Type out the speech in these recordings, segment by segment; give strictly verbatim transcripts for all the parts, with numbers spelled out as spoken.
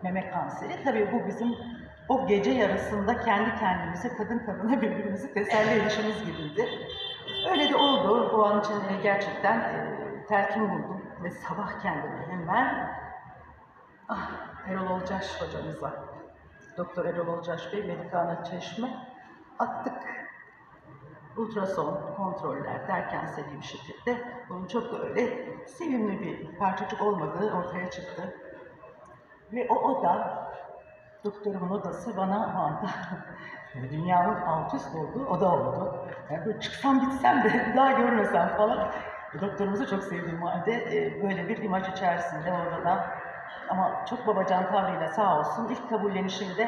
meme kanseri. Tabii bu bizim o gece yarısında kendi kendimize, kadın kadına birbirimizi teselli edişimiz gibiydi. Öyle de oldu. O an için gerçekten e, telkin buldum ve sabah kendime hemen ah, Erol Olcaş hocamıza, Doktor Erol Olcaş Bey, Medikana Çeşme attık. Ultrason kontroller derken seri bir şekilde bunun çok da öyle sevimli bir parçacık olmadığı ortaya çıktı. Ve o oda, doktorumun odası bana o anda dünyanın alt üst olduğu oda oldu. Yani böyle çıksam gitsem de daha görmesem falan. Doktorumuzu çok sevdiğim halde e, böyle bir imaj içerisinde orada, ama çok babacan tavrıyla sağ olsun ilk kabullenişinde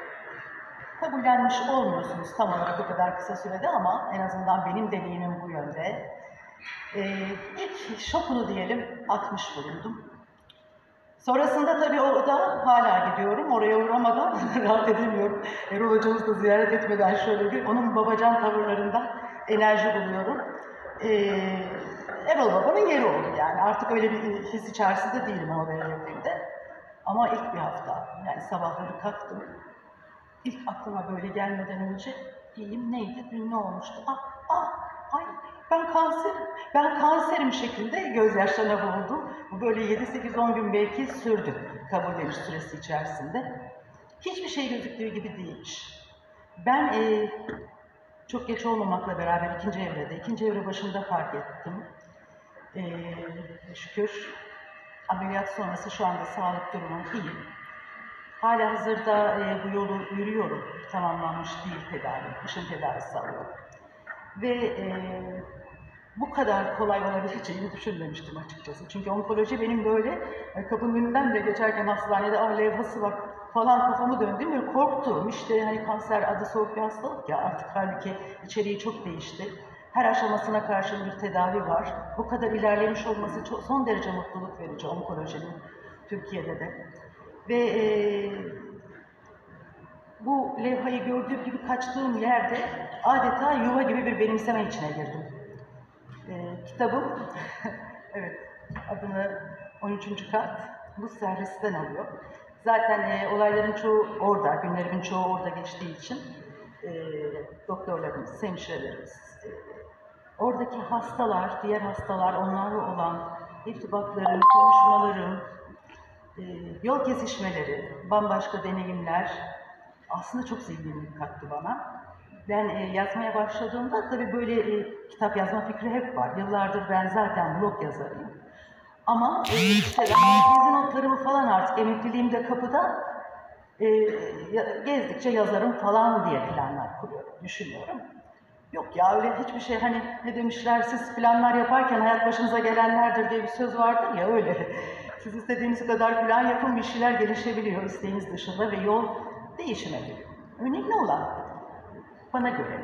kabullenmiş olmuyorsunuz tam olarak o kadar kısa sürede, ama en azından benim deneyimim bu yönde. Ee, ilk şokunu diyelim atmış bulundum. Sonrasında tabii o da hala gidiyorum, oraya uğramadan rahat edemiyorum. Erol hocamızı da ziyaret etmeden şöyle bir, onun babacan tavırlarından enerji buluyorum. Ee, Erol babanın yeri oldu yani, artık öyle bir his içerisinde değilim oraya geldiğimde. Ama ilk bir hafta, yani sabahları kalktım. İlk aklıma böyle gelmeden önce diyeyim neydi, dün ne olmuştu? Ah, ah, ay ben kanserim, ben kanserim şeklinde gözyaşlarına boğuldum. Bu böyle yedi sekiz on gün belki sürdü kabulleniş süresi içerisinde. Hiçbir şey gözüktüğü gibi değilmiş. Ben e, çok geç olmamakla beraber ikinci evrede, ikinci evre başında fark ettim. E, şükür ameliyat sonrası şu anda sağlık durumum iyi. Halihazırda e, bu yolu yürüyorum. Tamamlanmış değil tedavi, kışın tedavisi alıyorum. Ve e, bu kadar kolay olabileceğini düşünmemiştim açıkçası. Çünkü onkoloji benim böyle e, kapının önünden bile geçerken hastanede ah levhası var falan kafamı döndüm. Böyle korktum. İşte hani kanser adı soğuk bir hastalık ya, artık halbuki içeriği çok değişti. Her aşamasına karşın bir tedavi var. Bu kadar ilerlemiş olması çok, son derece mutluluk verici onkolojinin Türkiye'de de. Ve e, bu levhayı gördüğüm gibi kaçtığım yerde adeta yuva gibi bir benimseme içine girdim. E, kitabım, evet, adını on üçüncü kat, bu servisten alıyor. Zaten e, olayların çoğu orada, günlerimin çoğu orada geçtiği için e, doktorlarımız, hemşirelerimiz, e, oradaki hastalar, diğer hastalar, onlarla olan irtibatlarım, konuşmalarım, e, yol kesişmeleri, bambaşka deneyimler aslında çok zenginlik kattı bana. Ben e, yazmaya başladığımda tabii böyle e, kitap yazma fikri hep var. Yıllardır ben zaten blog yazarıyım. Ama e, işte ben gezi notlarımı falan artık emekliliğimde kapıda e, gezdikçe yazarım falan diye planlar kuruyorum, düşünüyorum. Yok ya öyle hiçbir şey, hani ne demişler, siz planlar yaparken hayat başınıza gelenlerdir diye bir söz vardır ya, öyle. Siz istediğiniz kadar plan yapın, bir şeyler gelişebiliyor isteğiniz dışında ve yol değişime giriyor. Önemli olan bana göre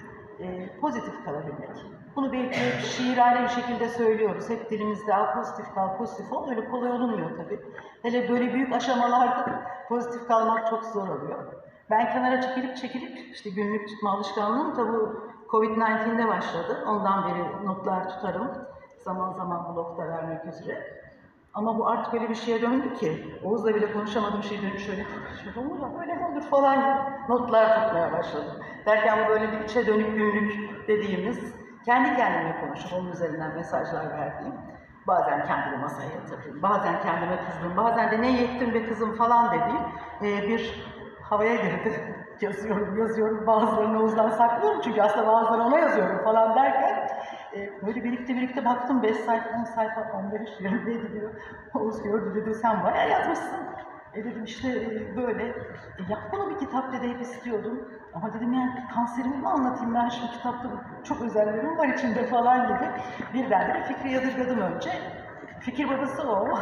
e, pozitif kalabilmek. Bunu belki hep şiirane bir şekilde söylüyoruz. Hep dilimizde "Aa, pozitif kal, pozitif ol." Öyle kolay olunmuyor tabii. Hele böyle büyük aşamalarda pozitif kalmak çok zor oluyor. Ben kenara çekilip çekilip işte günlük tutma alışkanlığım da bu kovid on dokuz'de başladı. Ondan beri notlar tutarım. Zaman zaman blogda vermek üzere. Ama bu artık öyle bir şeye döndü ki, Oğuz'la bile konuşamadığım şey dönüp şöyle, şöyle olur mu, öyle mi olur falan gibi notlar tutmaya başladım. Derken bu böyle bir içe dönük günlük dediğimiz, kendi kendime konuşup onun üzerinden mesajlar verdiğim, bazen kendimi masaya yatırdım, bazen kendime kızdım, bazen de ne yettim be kızım falan dediğim e, bir havaya girdi. Yazıyorum, yazıyorum, bazılarını Oğuz'dan saklıyorum çünkü aslında bazılarını ona yazıyorum falan derken e, böyle birlikte birlikte baktım, beş sayfa, on sayfa, on beş, yirmi diyor. Oğuz gördü dedi, sen bayağı yazmışsın. E dedim işte e, böyle, e, yap bunu bir kitap dedi, hep istiyordum. Ama dedim yani kanserimi mi anlatayım ben şimdi kitapta, çok özellerim var içinde falan gibi. Birdenbire fikri yadırgadım önce. Fikir babası o,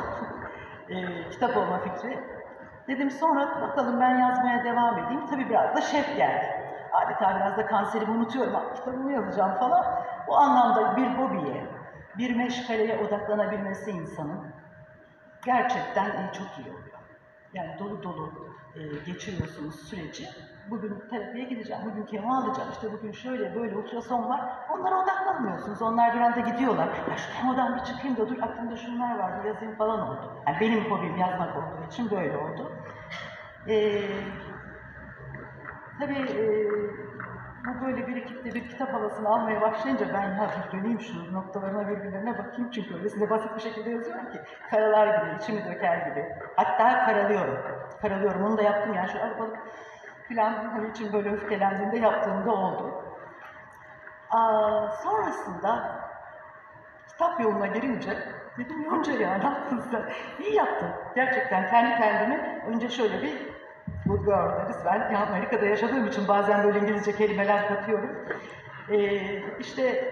e, kitap olma fikri. Dedim sonra bakalım ben yazmaya devam edeyim. Tabii biraz da şef geldi. Adeta biraz da kanserimi unutuyorum, kitabımı yazacağım falan. Bu anlamda bir hobiye, bir meşgaleye odaklanabilmesi insanın gerçekten çok iyi oluyor. Yani dolu dolu e, geçiriyorsunuz süreci. Bugün terapiye gideceğim, bugün kemo alacağım, işte bugün şöyle böyle ultrason var. Onlara odaklanmıyorsunuz. Onlar bir anda gidiyorlar. Ya şu kemodan bir çıkayım da dur aklımda şunlar vardı yazayım falan oldu. Yani benim hobim yazmak olduğu için böyle oldu. Ee, tabii e, bu böyle birikip de bir kitap havasını almaya başlayınca ben ya bir döneyim şu noktalarına birbirlerine bakayım çünkü öylesine basit bir şekilde yazıyorum ki karalar gibi, içimi döker gibi. Hatta karalıyorum. Karalıyorum. Onu da yaptım yani şu arabalık filan hani için böyle öfkelendiğinde yaptığımda oldu. Aa, sonrasında kitap yoluna girince dedim Yonca ya ne yaptın sen? İyi yaptın. Gerçekten kendi kendime önce şöyle bir good girl deriz. Ben ya Amerika'da yaşadığım için bazen böyle İngilizce kelimeler katıyorum. Ee, işte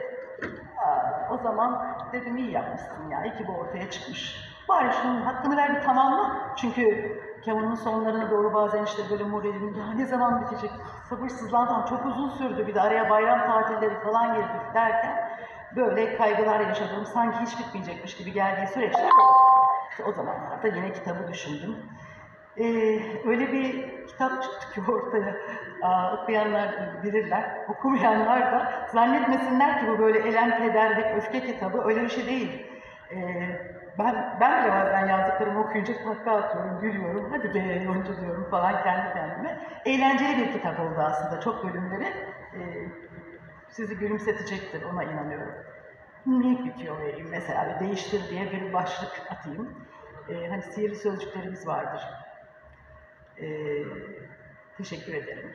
aa, o zaman dedim iyi yapmışsın ya. İyi ki bu ortaya çıkmış. Bari şunun hakkını ver bir tamamla. Çünkü kemonun sonlarına doğru bazen işte böyle moralim ya ne zaman bitecek? Sabırsızlandım. Çok uzun sürdü. Bir de araya bayram tatilleri falan girdik derken böyle kaygılar yaşadığım, sanki hiç bitmeyecekmiş gibi geldiği süreçler oldu. İşte o zamanlarda yine kitabı düşündüm. Ee, öyle bir kitap çıktı ki ortaya, Aa, okuyanlar bilirler, okumayanlar da zannetmesinler ki bu böyle elem, kederlik, öfke kitabı, öyle bir şey değil. Ee, ben, ben bile bazen yazdıklarımı okuyunca kahkaha atıyorum, gülüyorum, hadi be Yonca diyorum falan kendi kendime. Eğlenceli bir kitap oldu aslında, çok bölümleri. Ee, sizi gülümsetecektir, ona inanıyorum. Minik bir tüyo vereyim mesela, bir değiştir diye bir başlık atayım. Ee, hani sihirli sözcüklerimiz vardır. Ee, teşekkür ederim.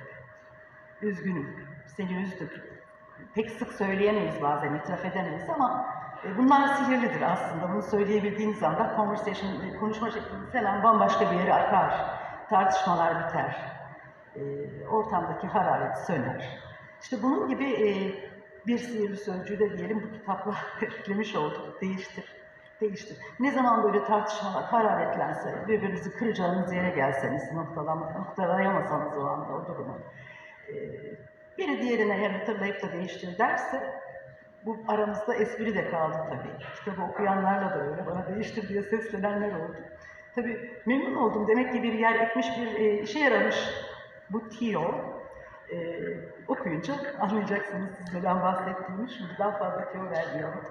Üzgünüm, seni üzdüm. Pek sık söyleyemeyiz bazen, itiraf edemeyiz ama e, bunlar sihirlidir aslında. Bunu söyleyebildiğiniz anda conversation, konuşma şekliniz hemen bambaşka bir yere akar. Tartışmalar biter. E, ortamdaki hararet söner. İşte bunun gibi e, bir sihirli sözcüğü de diyelim bu kitapla eklemiş olduk. Değiştir. Değiştir. Ne zaman böyle tartışmalar hararetlense, birbirinizi kıracağınız yere gelseniz, noktalayamasanız o anda o durumu, e, biri diğerine hem hatırlayıp da değiştir derse, bu aramızda espri de kaldı tabii. Kitabı okuyanlarla da öyle, bana değiştir diye seslenenler oldu. Tabii memnun oldum. Demek ki bir yer ekmiş, bir e, işe yaramış bu tiyo. E, okuyunca anlayacaksınız siz neden bahsettiğimi. Şimdi daha fazla tiyo vermiyorum.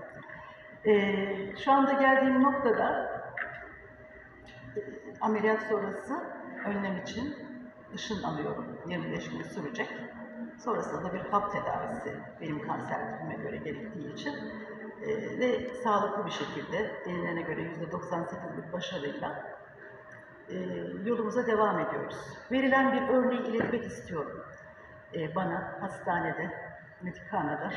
E, şu anda geldiğim noktada e, ameliyat sonrası önlem için ışın alıyorum. yirmi beş gün sürecek. Sonrasında da bir hap tedavisi benim kanser türüme göre gerektiği için e, ve sağlıklı bir şekilde denilene göre yüzde doksan sekizlik başarıyla e, yolumuza devam ediyoruz. Verilen bir örneği iletmek istiyorum e, bana hastanede, Medikhana'da.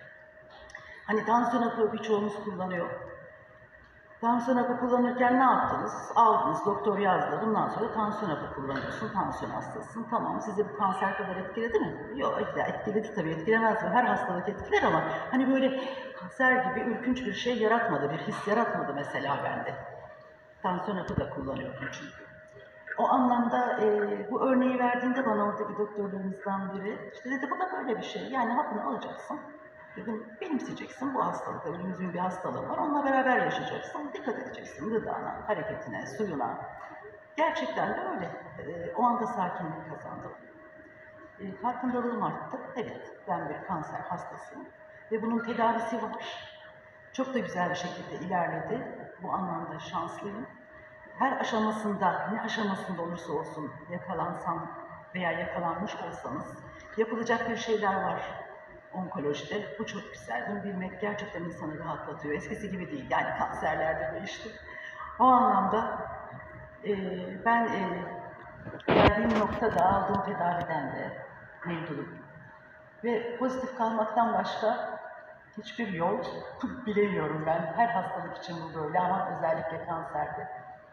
Hani tansiyon hapı birçoğumuz kullanıyor. Tansiyon hapı kullanırken ne yaptınız? Aldınız, doktor yazdı. Bundan sonra tansiyon hapı kullanıyorsun, tansiyon hastasısın. Tamam, sizi bu kanser kadar etkiledi mi? Yok, etkiledi tabii, etkilemez mi? Her hastalık etkiler ama hani böyle kanser gibi ürkünç bir şey yaratmadı, bir his yaratmadı mesela bende. Tansiyon hapı da kullanıyorum çünkü. O anlamda e, bu örneği verdiğinde bana oradaki doktorlarımızdan biri, işte dedi bu da böyle bir şey, yani hapını alacaksın. Dedim, benimseyeceksin, bu hastalık, önümüzün bir hastalığı var, onunla beraber yaşayacaksın, dikkat edeceksin gıdana, hareketine, suyuna. Gerçekten de öyle. E, o anda sakinlik kazandım. E, farkındalığım arttı. Evet, ben bir kanser hastasıyım ve bunun tedavisi var. Çok da güzel bir şekilde ilerledi. Bu anlamda şanslıyım. Her aşamasında, ne aşamasında olursa olsun yakalansam veya yakalanmış olsanız yapılacak bir şeyler var. Onkolojide. Bu çok güzel. Bunu bilmek gerçekten insanı rahatlatıyor. Eskisi gibi değil. Yani kanserlerde değişti. O anlamda e, ben e, geldiğim noktada aldığım tedaviden de memnunum. Ve pozitif kalmaktan başka hiçbir yol bilemiyorum ben. Her hastalık için bu böyle ama özellikle kanserde.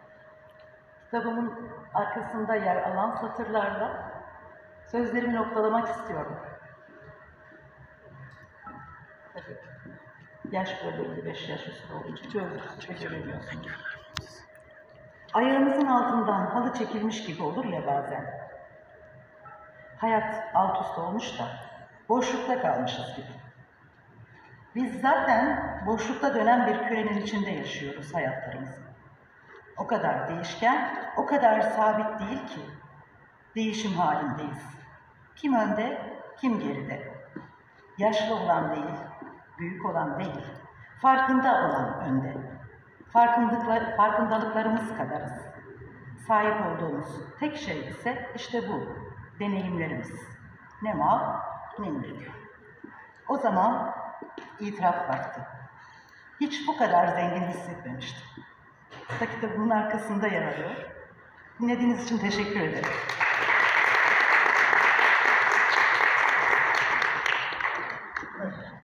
Kitabımın arkasında yer alan satırlarla sözlerimi noktalamak istiyorum. Tabii. Yaş böyle elli beş yaş üstü olunca çözdükçe göremiyorsunuz. Ayağınızın altından halı çekilmiş gibi olur ya bazen. Hayat alt üst olmuş da boşlukta kalmışız gibi. Biz zaten boşlukta dönen bir kürenin içinde yaşıyoruz hayatlarımızı. O kadar değişken, o kadar sabit değil ki. Değişim halindeyiz. Kim önde, kim geride. Yaşlı olan değil, büyük olan değil. Farkında olan önde. Farkındalıklar, farkındalıklarımız kadarız. Sahip olduğumuz tek şey ise işte bu, deneyimlerimiz. Ne mal, ne mülk. O zaman itiraf vakti. Hiç bu kadar zengin hissetmemiştim. Bu da kitabımın arkasında yer alıyor. Dinlediğiniz için teşekkür ederim.